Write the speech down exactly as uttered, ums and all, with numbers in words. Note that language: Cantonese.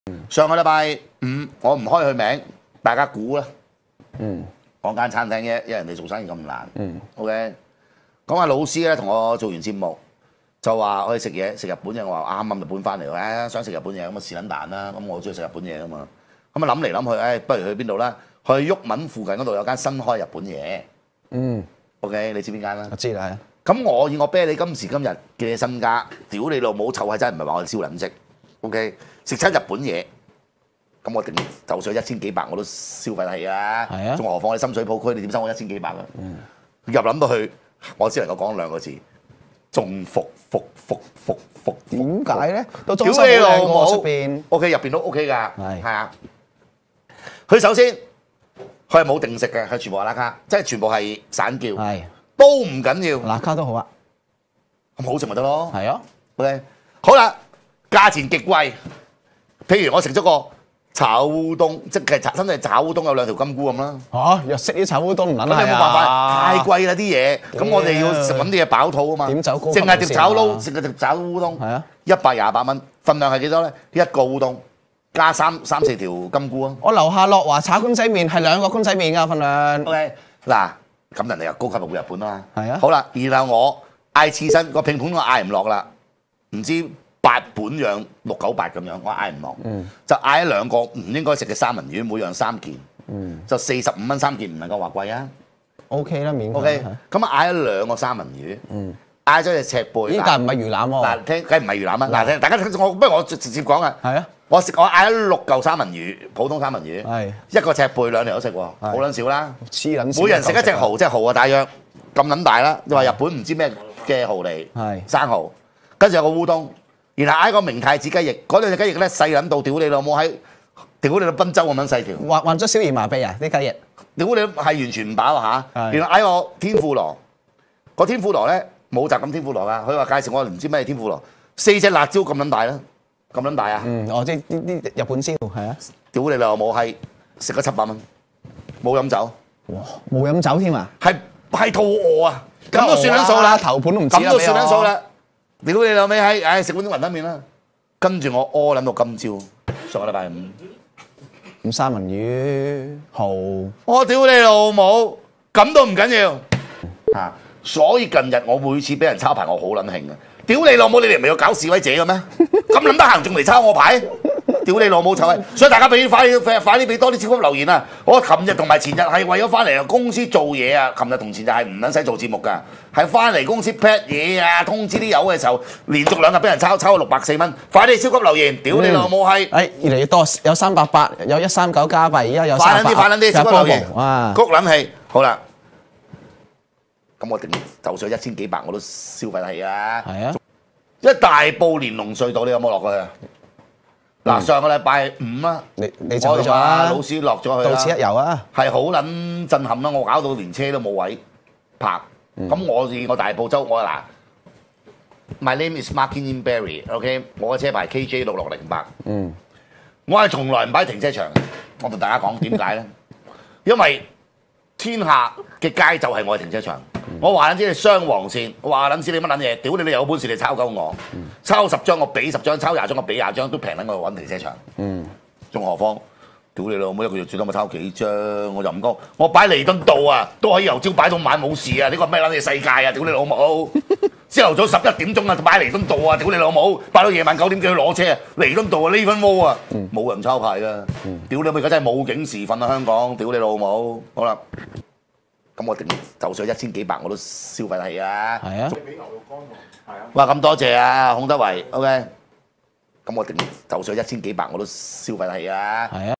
上個禮拜五我唔開佢名，大家估啦。 嗯， 講間餐廳啫，因為人哋做生意咁難。 嗯 ，OK。講下老師咧，同我做完節目就話我去食嘢，食日本嘢。我話啱啱日本翻嚟，誒、哎、想食日本嘢咁啊試撚蛋啦。咁我中意食日本嘢噶嘛。咁啊諗嚟諗去，誒、哎、不如去邊度啦？去鬱文附近嗰度有間新開日本嘢。 嗯 ，OK，你知邊間啦？ 我知啦。 咁我以我啤你今時今日嘅身家，屌你老母臭係真係唔係話我哋燒撚食 ，OK？食親日本嘢，咁我定就算一千幾百我都消費得起啊！ 係啊， 仲何況你深水埗區，你點收我一千幾百啊？ 嗯， 入諗到去，我只能夠講兩個字：中服服服服服。 點解咧？都裝修好靚喎出邊。 O K 入邊都 O K 㗎， 係係啊。佢首先佢係冇定食嘅，佢全部阿拉卡，即係全部係散叫。 係。 都唔緊要， 嗱卡都好啊， 咁好食咪得咯。 係啊 ，OK， 好啦，價錢極貴。譬如我食咗個炒烏冬，即係真係炒烏冬有兩條金菇咁啦。 嚇，又食啲炒烏冬唔撚咁係你冇辦法， 啊？ 太貴啦啲嘢。咁我哋要食揾啲嘢飽肚啊嘛。 點走高級淨係碟炒撈， 路線啊食個碟炒烏冬， 係啊， 一百廿八蚊，份量係幾多咧？一個烏冬加三三四條金菇啊。 我樓下樂華炒公仔麵係兩個公仔麵㗎份量。 OK，嗱。咁人哋又高級入日本啊嘛， 係啊， 好啦，然後我嗌刺身個拼盤我嗌唔落啦，唔知八本樣六九八咁樣，我嗌唔落，嗯、就嗌咗兩個唔應該食嘅三文魚，每樣三件，嗯、就四十五蚊三件，唔能夠話貴啊。 O K 啦，免 O K， 咁啊嗌咗兩個三文魚， 嗯， 嗌咗隻赤貝， 依但唔係魚腩喎。 嗱，聽梗係唔係魚腩啊？嗱，聽大家聽我，不如我直接講啊。 係啊。 我食我嗌咗六嚿三文魚，普通三文魚， 係一個赤貝兩條都食喎，好撚少啦。 黐撚線， 每人食一隻蠔，隻蠔啊大約咁撚大啦。你話日本唔知咩嘅蠔嚟， 係生蠔，跟住有個烏冬，然後嗌個明太子雞翼，嗰兩隻雞翼咧細撚到屌你老母喺屌你到賓州咁樣細條， 患患咗小兒麻痹啊！啲雞翼， 屌你係完全唔飽啊嚇。 係然後嗌個天婦羅，個天婦羅咧冇雜咁天婦羅噶，佢話介紹我唔知咩天婦羅，四隻辣椒咁撚大啦。咁撚大啊！ 嗯，我知呢啲日本燒係啊！ 屌你老母係食咗七百蚊，冇飲酒， 哇！冇飲酒添啊！ 係係肚餓啊！咁都算撚數啦， 頭盤都唔知咁都算撚數啦。屌你老味係，唉食碗雲吞麵啦。跟住我屙撚到今朝，上個禮拜五。 咁三文魚蠔， 我屌你老母，咁都唔緊要嚇。所以近日我每次俾人抄牌，我好撚興啊！屌你老母！你哋唔係要搞示威者嘅咩？咁撚得閒仲嚟抄我牌？屌你老母臭閪！所以大家俾快快快啲俾多啲超級留言啊！我琴日同埋前日係為咗翻嚟公司做嘢啊！琴日同前日係唔撚使做節目㗎，係翻嚟公司 pat 嘢啊！通知啲友嘅時候，連續兩日俾人抄抄六百四蚊，快啲超級留言！屌你老母閪！ 誒越嚟越多，有三百八，有一三九加幣，而家有快撚啲，快撚啲，超級留言！ 哇！ 谷撚氣，好啦，咁我定就算一千幾百我都消費得起啊！ 係啊！ 一大埔連龍隧道，你有冇落過去啊？嗱、嗯，上個禮拜五啊， 你你就去咗啦， 老師落咗去到此一遊啊， 係好撚震撼啦！我搞到連車都冇位泊，咁、嗯、我以我大埔州我嗱 ，My name is Martin Berry，OK， 我嘅車牌 K J 六六零八，嗯，我係從來唔擺停車場，我同大家講點解咧？因為天下嘅街就係我嘅停車場。我話撚知你雙黃線，我話撚知你乜撚嘢，屌你！你有本事你抄鳩我，嗯、抄十張我俾十張，抄廿張我俾廿張，都平撚我揾停車場。嗯，仲何況，屌你老母一個月最多咪抄幾張，我就唔講。我擺彌敦道啊，都可以由朝擺到晚冇事啊！呢個咩撚嘢世界啊？屌你老母！朝頭早十一點鐘啊，擺彌敦道啊！屌你老母！擺到夜晚九點幾去攞車啊！彌敦道啊，呢分窩啊，冇、嗯、人抄牌㗎。嗯、屌你咪而家真係冇警時分啊！香港，屌你老母！好啦。咁我定就算一千幾百我都消費得起啊！係啊，俾牛肉乾喎，係啊！哇，咁多謝啊，孔德維 ，OK。咁我定就算一千幾百我都消費得起啊！係啊。